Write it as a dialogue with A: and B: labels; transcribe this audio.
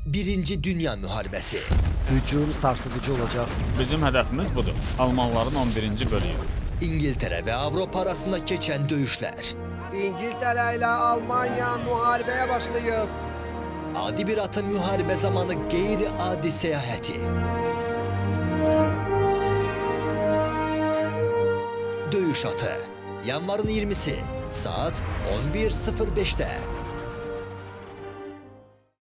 A: Birinci Dünya Müharibəsi.
B: Hücum sarsıdıcı olacak.
C: Bizim hədəfimiz budur. Almanların 11-ci bölüyü.
A: İngiltere ve Avropa arasında geçen döyüşler.
B: İngiltere ile Almanya muharebeye başlayıp.
A: Adi bir atın müharibə zamanı qeyri-adi səyahəti. Döyüş atı. Yanvarın 20'si saat 11:05'te.